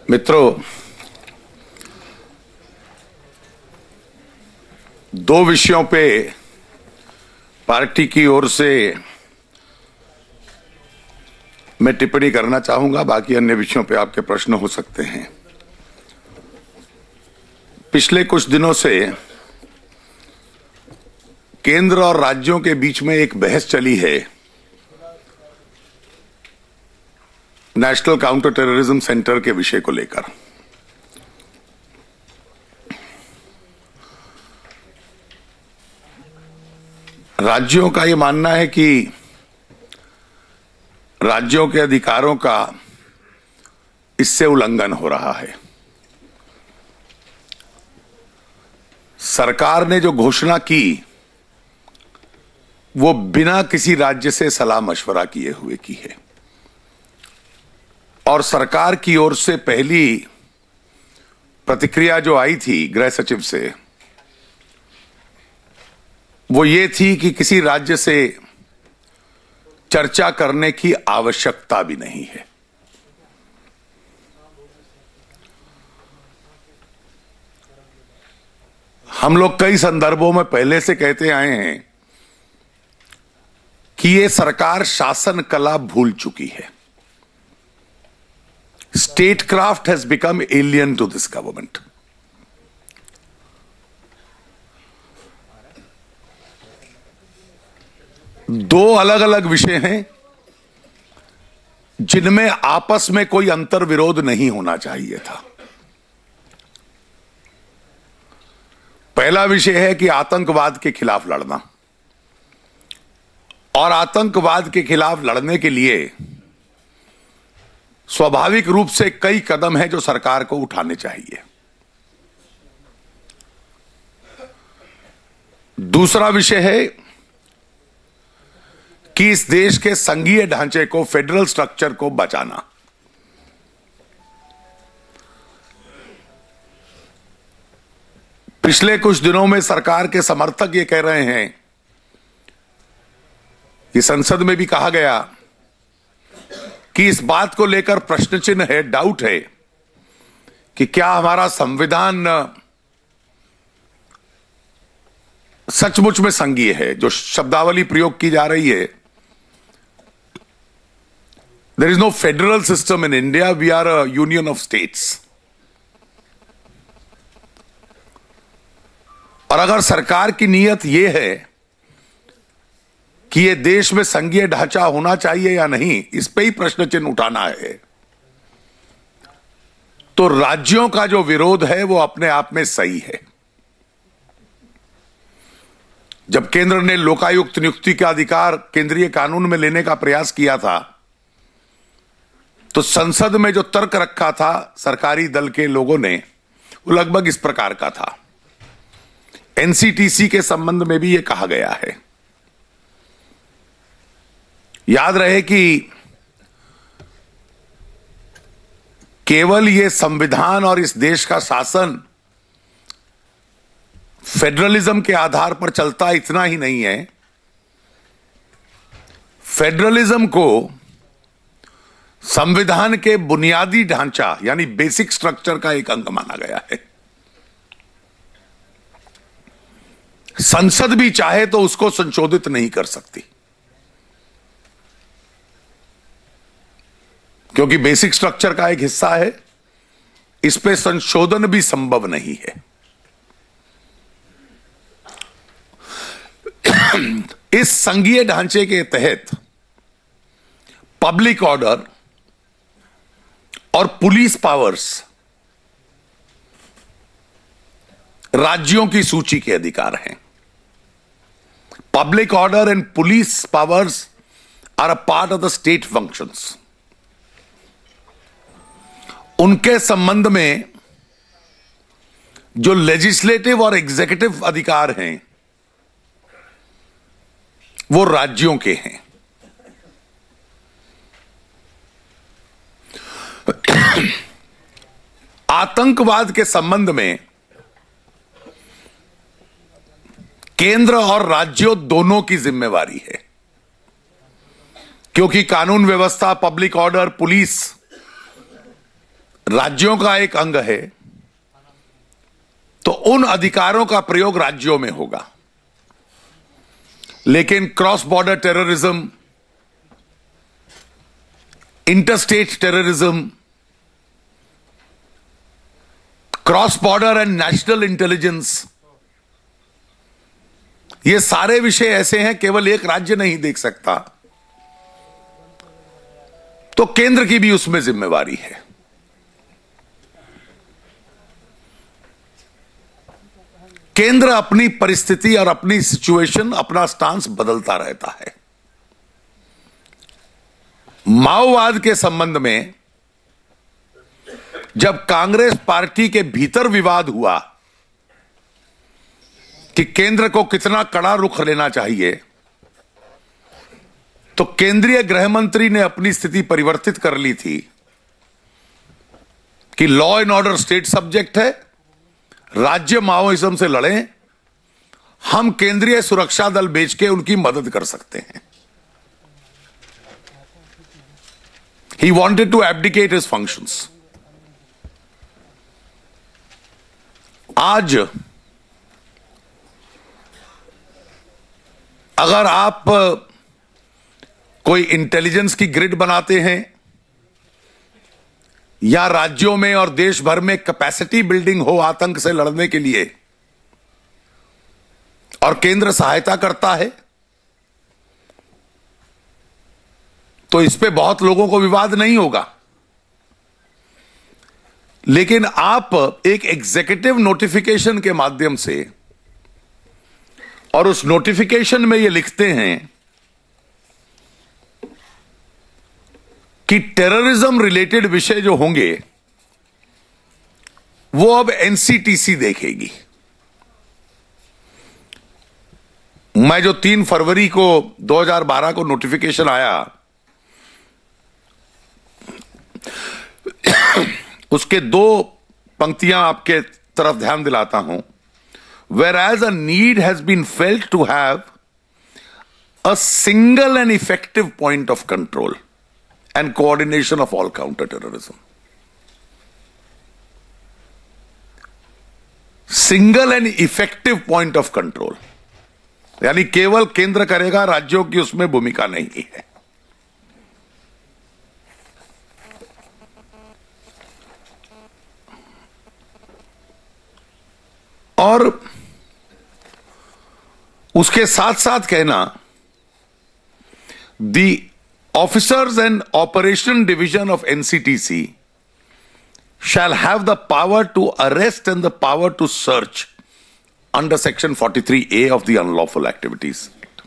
मित्रों, दो विषयों पे पार्टी की ओर से मैं टिप्पणी करना चाहूंगा। बाकी अन्य विषयों पे आपके प्रश्न हो सकते हैं। पिछले कुछ दिनों से केंद्र और राज्यों के बीच में एक बहस चली है नेशनल काउंटर टेररिज्म सेंटर के विषय को लेकर। राज्यों का यह मानना है कि राज्यों के अधिकारों का इससे उल्लंघन हो रहा है। सरकार ने जो घोषणा की वो बिना किसी राज्य से सलाह मशवरा किए हुए की है और सरकार की ओर से पहली प्रतिक्रिया जो आई थी गृह सचिव से वो ये थी कि किसी राज्य से चर्चा करने की आवश्यकता भी नहीं है। हम लोग कई संदर्भों में पहले से कहते आए हैं कि ये सरकार शासन कला भूल चुकी है। Statecraft has become alien to this government. दो अलग अलग विषय हैं जिनमें आपस में कोई अंतर विरोध नहीं होना चाहिए था। पहला विषय है कि आतंकवाद के खिलाफ लड़ना, और आतंकवाद के खिलाफ लड़ने के लिए स्वाभाविक रूप से कई कदम हैं जो सरकार को उठाने चाहिए। दूसरा विषय है कि इस देश के संघीय ढांचे को, फेडरल स्ट्रक्चर को बचाना। पिछले कुछ दिनों में सरकार के समर्थक ये कह रहे हैं कि संसद में भी कहा गया कि इस बात को लेकर प्रश्न चिन्ह है, डाउट है कि क्या हमारा संविधान सचमुच में संघीय है। जो शब्दावली प्रयोग की जा रही है, there is no federal system in India, we are a union of states. और अगर सरकार की नीयत यह है कि ये देश में संघीय ढांचा होना चाहिए या नहीं, इस पे ही प्रश्न चिन्ह उठाना है, तो राज्यों का जो विरोध है वो अपने आप में सही है। जब केंद्र ने लोकायुक्त नियुक्ति का अधिकार केंद्रीय कानून में लेने का प्रयास किया था तो संसद में जो तर्क रखा था सरकारी दल के लोगों ने, वो लगभग इस प्रकार का था। एनसीटीसी के संबंध में भी यह कहा गया है। याद रहे कि केवल ये संविधान और इस देश का शासन फेडरलिज्म के आधार पर चलता इतना ही नहीं है, फेडरलिज्म को संविधान के बुनियादी ढांचा यानी बेसिक स्ट्रक्चर का एक अंग माना गया है। संसद भी चाहे तो उसको संशोधित नहीं कर सकती, क्योंकि बेसिक स्ट्रक्चर का एक हिस्सा है, इस पे संशोधन भी संभव नहीं है। इस संघीय ढांचे के तहत पब्लिक ऑर्डर और पुलिस पावर्स राज्यों की सूची के अधिकार हैं। Public order and police powers are a part of the state functions. उनके संबंध में जो लेजिस्लेटिव और एग्जीक्यूटिव अधिकार हैं वो राज्यों के हैं। आतंकवाद के संबंध में केंद्र और राज्यों दोनों की जिम्मेवारी है, क्योंकि कानून व्यवस्था, पब्लिक ऑर्डर, पुलिस राज्यों का एक अंग है, तो उन अधिकारों का प्रयोग राज्यों में होगा। लेकिन cross border terrorism, interstate terrorism, cross border and national intelligence, ये सारे विषय ऐसे हैं केवल एक राज्य नहीं देख सकता, तो केंद्र की भी उसमें जिम्मेवारी है। केंद्र अपनी परिस्थिति और अपनी सिचुएशन, अपना स्टांस बदलता रहता है। माओवाद के संबंध में जब कांग्रेस पार्टी के भीतर विवाद हुआ कि केंद्र को कितना कड़ा रुख लेना चाहिए, तो केंद्रीय गृह मंत्री ने अपनी स्थिति परिवर्तित कर ली थी कि law and order state subject है, राज्य माओइज्म से लड़ें, हम केंद्रीय सुरक्षा दल भेज के उनकी मदद कर सकते हैं। He wanted to abdicate his functions. आज अगर आप कोई इंटेलिजेंस की ग्रिड बनाते हैं या राज्यों में और देश भर में कैपेसिटी बिल्डिंग हो आतंक से लड़ने के लिए, और केंद्र सहायता करता है, तो इस पे बहुत लोगों को विवाद नहीं होगा। लेकिन आप एक एग्जीक्यूटिव नोटिफिकेशन के माध्यम से, और उस नोटिफिकेशन में ये लिखते हैं कि टेररिज्म रिलेटेड विषय जो होंगे वो अब एनसीटीसी देखेगी। मैं जो 3 फरवरी को 2012 को नोटिफिकेशन आया, उसके 2 पंक्तियां आपके तरफ ध्यान दिलाता हूं। Whereas a need has been felt to have a single and effective point of control and coordination of all counter-terrorism. Single and effective point of control, यानी केवल केंद्र करेगा, राज्यों की उसमें भूमिका नहीं है। और उसके साथ साथ कहना, the officers and operation division of NCTC shall have the power to arrest and the power to search under section 43A of the Unlawful Activities Act.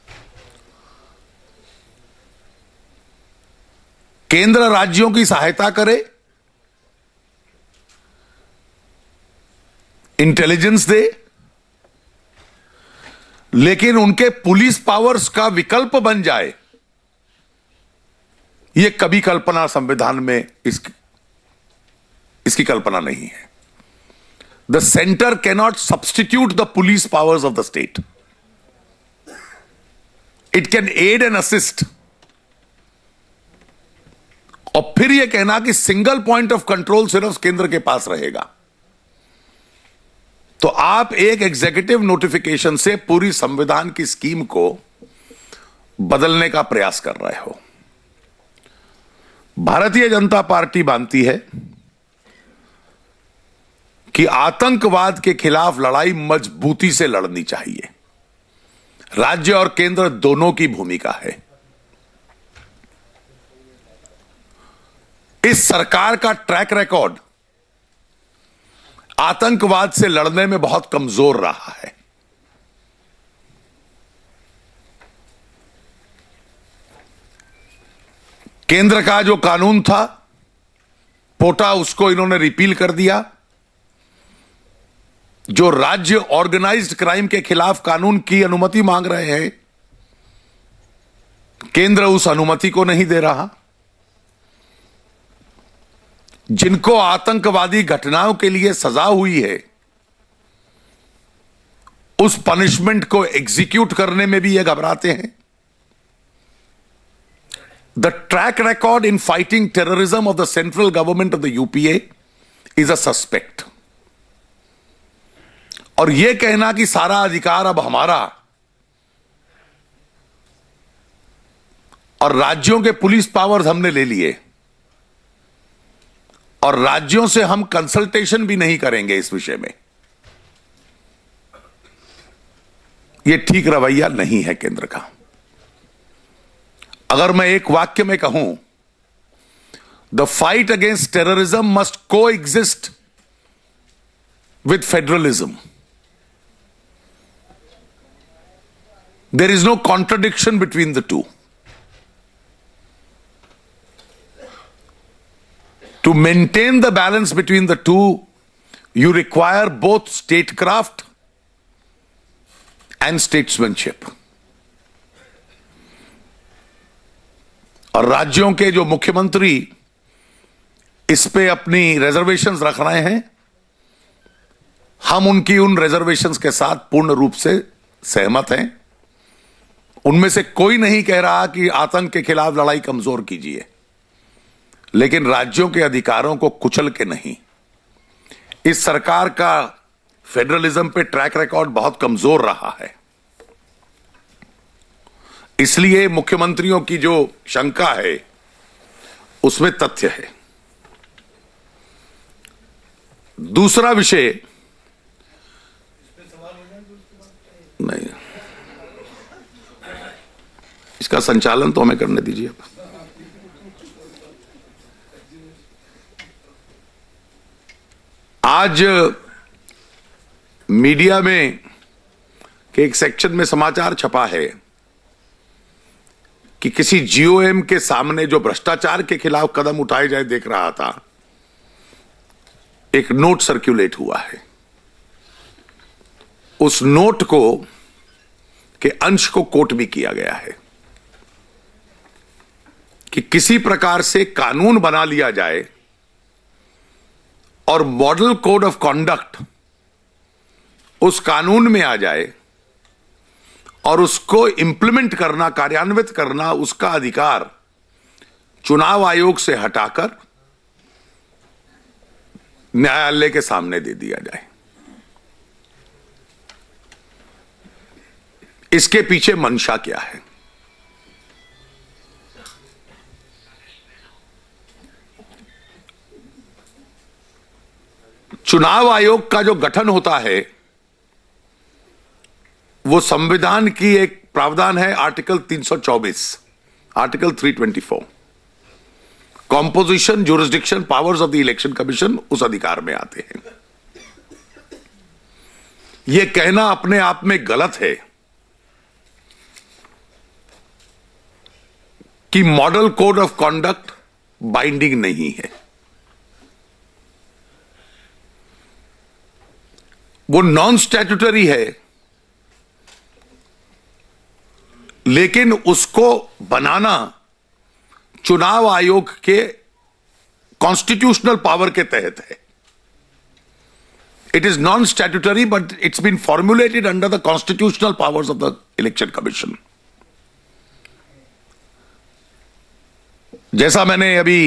केंद्र राज्यों की सहायता करे, इंटेलिजेंस दे, लेकिन उनके पुलिस पावर्स का विकल्प बन जाए, यह कभी कल्पना संविधान में इसकी कल्पना नहीं है। The centre cannot substitute the police powers of the state. It can aid and assist. और फिर यह कहना कि सिंगल पॉइंट ऑफ कंट्रोल सिर्फ केंद्र के पास रहेगा, तो आप एक एग्जीक्यूटिव नोटिफिकेशन से पूरी संविधान की स्कीम को बदलने का प्रयास कर रहे हो। भारतीय जनता पार्टी मानती है कि आतंकवाद के खिलाफ लड़ाई मजबूती से लड़नी चाहिए। राज्य और केंद्र दोनों की भूमिका है। इस सरकार का ट्रैक रिकॉर्ड आतंकवाद से लड़ने में बहुत कमजोर रहा है। केंद्र का जो कानून था पोटा, उसको इन्होंने रिपील कर दिया। जो राज्य ऑर्गेनाइज्ड क्राइम के खिलाफ कानून की अनुमति मांग रहे हैं, केंद्र उस अनुमति को नहीं दे रहा। जिनको आतंकवादी घटनाओं के लिए सजा हुई है, उस पनिशमेंट को एग्जीक्यूट करने में भी ये घबराते हैं। The track record in fighting terrorism of the central government of the UPA is a suspect. और यह कहना कि सारा अधिकार अब हमारा और राज्यों के पुलिस पावर्स हमने ले लिए और राज्यों से हम कंसल्टेशन भी नहीं करेंगे इस विषय में, यह ठीक रवैया नहीं है केंद्र का। अगर मैं एक वाक्य में कहूं, the fight against terrorism must coexist with federalism. There is no contradiction between the two. To maintain the balance between the two, you require both statecraft and statesmanship. और राज्यों के जो मुख्यमंत्री इस पे अपनी रिजर्वेशंस रख रहे हैं, हम उनकी उन रिजर्वेशंस के साथ पूर्ण रूप से सहमत हैं। उनमें से कोई नहीं कह रहा कि आतंक के खिलाफ लड़ाई कमजोर कीजिए, लेकिन राज्यों के अधिकारों को कुचल के नहीं। इस सरकार का फेडरलिज्म पे ट्रैक रिकॉर्ड बहुत कमजोर रहा है, इसलिए मुख्यमंत्रियों की जो शंका है उसमें तथ्य है। दूसरा विषय नहीं, इसका संचालन तो हमें करने दीजिए। आज मीडिया में के एक सेक्शन में समाचार छपा है कि किसी जीओएम के सामने जो भ्रष्टाचार के खिलाफ कदम उठाए जाए देख रहा था, एक नोट सर्कुलेट हुआ है। उस नोट को के अंश को कोट भी किया गया है कि किसी प्रकार से कानून बना लिया जाए और मॉडल कोड ऑफ कॉन्डक्ट उस कानून में आ जाए और उसको इंप्लीमेंट करना, कार्यान्वित करना, उसका अधिकार चुनाव आयोग से हटाकर न्यायालय के सामने दे दिया जाए। इसके पीछे मंशा क्या है? चुनाव आयोग का जो गठन होता है वो संविधान की एक प्रावधान है, article 324, article 324, composition, jurisdiction, powers of the election commission उस अधिकार में आते हैं। यह कहना अपने आप में गलत है कि model code of conduct binding नहीं है। वो नॉन स्टैट्यूटरी है, लेकिन उसको बनाना चुनाव आयोग के कॉन्स्टिट्यूशनल पावर के तहत है। It is non statutory but it's been formulated under the constitutional powers of the election commission. जैसा मैंने अभी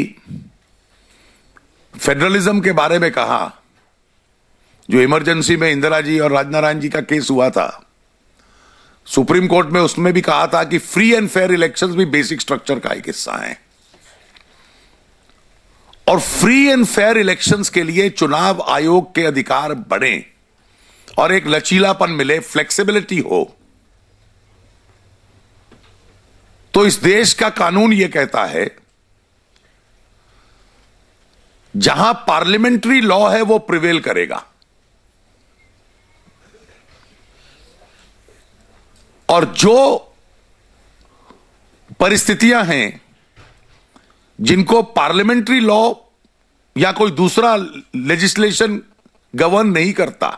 फेडरलिज्म के बारे में कहा, जो इमरजेंसी में इंदिरा जी और राजनारायण जी का केस हुआ था, सुप्रीम कोर्ट में उसमें भी कहा था कि फ्री एंड फेयर इलेक्शंस भी बेसिक स्ट्रक्चर का एक हिस्सा है। और फ्री एंड फेयर इलेक्शंस के लिए चुनाव आयोग के अधिकार बढ़े और एक लचीलापन मिले, फ्लेक्सिबिलिटी हो, तो इस देश का कानून यह कहता है जहां पार्लियामेंट्री लॉ है वो प्रिवेल करेगा और जो परिस्थितियां हैं जिनको पार्लियामेंट्री लॉ या कोई दूसरा लेजिस्लेशन गवर्न नहीं करता,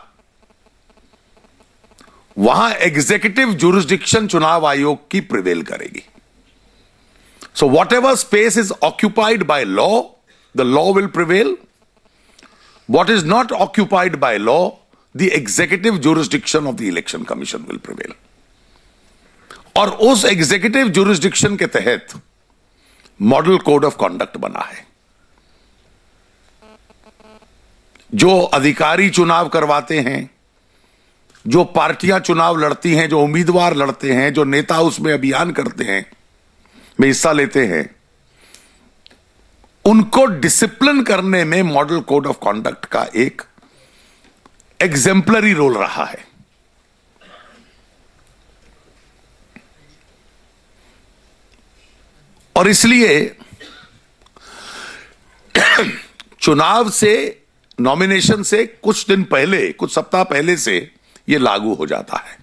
वहां एग्जीक्यूटिव ज्यूरिसडिक्शन चुनाव आयोग की प्रिवेल करेगी। So whatever space is occupied by law, the law will prevail. What is not occupied by law, the executive jurisdiction of the election commission will prevail. और उस executive jurisdiction के तहत model code of conduct बना है। जो अधिकारी चुनाव करवाते हैं, जो पार्टियां चुनाव लड़ती हैं, जो उम्मीदवार लड़ते हैं, जो नेता उसमें अभियान करते हैं, में हिस्सा लेते हैं, उनको डिसिप्लिन करने में मॉडल कोड ऑफ कॉन्डक्ट का एक एग्जेम्पलरी रोल रहा है। और इसलिए चुनाव से, नॉमिनेशन से कुछ दिन पहले, कुछ सप्ताह पहले से यह लागू हो जाता है।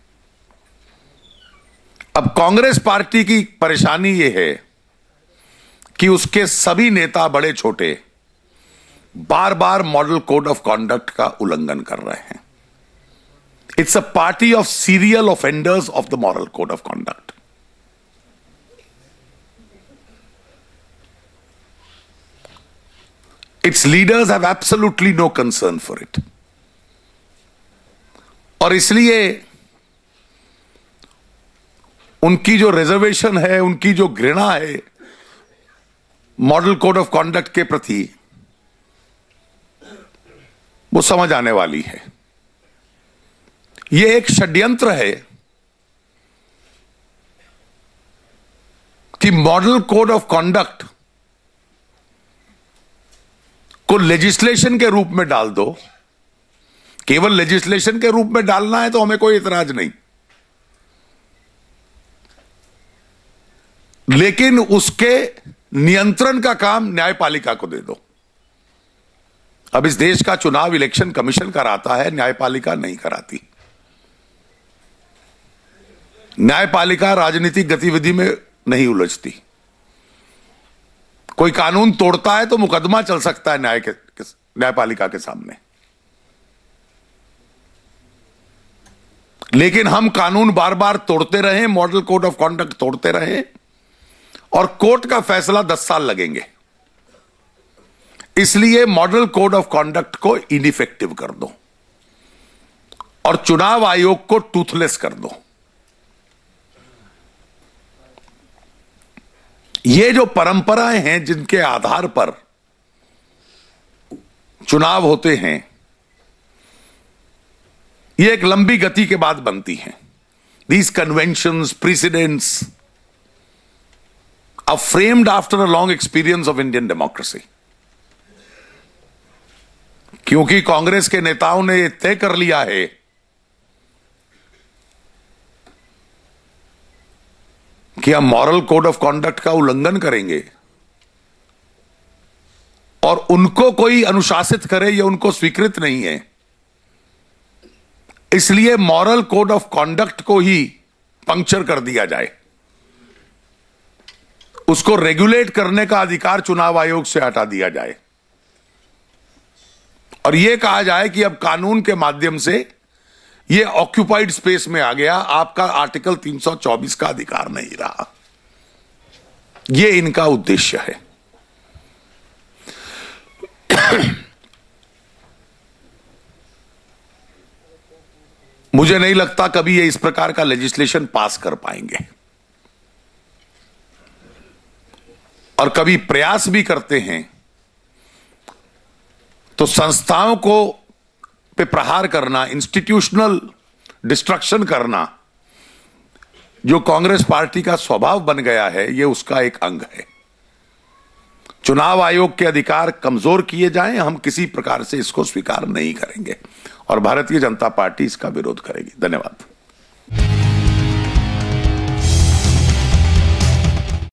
अब कांग्रेस पार्टी की परेशानी यह है कि उसके सभी नेता, बड़े छोटे, बार बार मॉडल कोड ऑफ कॉन्डक्ट का उल्लंघन कर रहे हैं। It's a party of serial offenders of the moral code of conduct. Its leaders have absolutely no concern for it. और इसलिए उनकी जो रिजर्वेशन है, उनकी जो घृणा है मॉडल कोड ऑफ कॉन्डक्ट के प्रति, वो समझ आने वाली है। यह एक षड्यंत्र है कि मॉडल कोड ऑफ कॉन्डक्ट को लेजिस्लेशन के रूप में डाल दो। केवल लेजिस्लेशन के रूप में डालना है तो हमें कोई इतराज नहीं, लेकिन उसके नियंत्रण का काम न्यायपालिका को दे दो। अब इस देश का चुनाव इलेक्शन कमीशन कराता है, न्यायपालिका नहीं कराती। न्यायपालिका राजनीतिक गतिविधि में नहीं उलझती। कोई कानून तोड़ता है तो मुकदमा चल सकता है न्यायपालिका के सामने, लेकिन हम कानून बार बार तोड़ते रहे, मॉडल कोड ऑफ कॉन्डक्ट तोड़ते रहे, और कोर्ट का फैसला 10 साल लगेंगे। इसलिए मॉडल कोड ऑफ कॉन्डक्ट को इनइफेक्टिव कर दो और चुनाव आयोग को टूथलेस कर दो। ये जो परंपराएं हैं जिनके आधार पर चुनाव होते हैं, ये एक लंबी गति के बाद बनती हैं। These conventions, precedents are framed after a long experience of Indian democracy. क्योंकि कांग्रेस के नेताओं ने यह तय कर लिया है कि हम मॉरल कोड ऑफ कॉन्डक्ट का उल्लंघन करेंगे और उनको कोई अनुशासित करे यह उनको स्वीकृत नहीं है। इसलिए मॉरल कोड ऑफ कॉन्डक्ट को ही पंक्चर कर दिया जाए, उसको रेगुलेट करने का अधिकार चुनाव आयोग से हटा दिया जाए और यह कहा जाए कि अब कानून के माध्यम से यह ऑक्यूपाइड स्पेस में आ गया, आपका आर्टिकल 324 का अधिकार नहीं रहा। यह इनका उद्देश्य है। मुझे नहीं लगता कभी ये इस प्रकार का लेजिस्लेशन पास कर पाएंगे, और कभी प्रयास भी करते हैं तो संस्थाओं को पे प्रहार करना, इंस्टीट्यूशनल डिस्ट्रक्शन करना, जो कांग्रेस पार्टी का स्वभाव बन गया है, यह उसका एक अंग है। चुनाव आयोग के अधिकार कमजोर किए जाएं, हम किसी प्रकार से इसको स्वीकार नहीं करेंगे और भारतीय जनता पार्टी इसका विरोध करेगी। धन्यवाद।